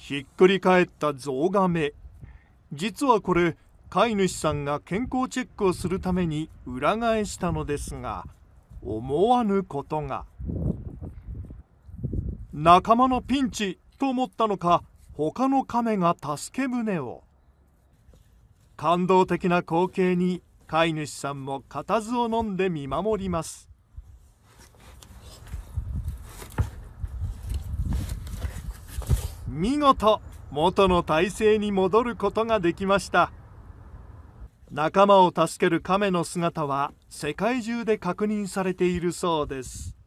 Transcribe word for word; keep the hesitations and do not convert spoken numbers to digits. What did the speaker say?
ひっくり返ったゾウガメ。実はこれ、飼い主さんが健康チェックをするために裏返したのですが、思わぬことが。仲間のピンチと思ったのか、他のカメが助け舟を。感動的な光景に飼い主さんも固唾を飲んで見守ります。見事、元の体勢に戻ることができました。仲間を助けるカメの姿は世界中で確認されているそうです。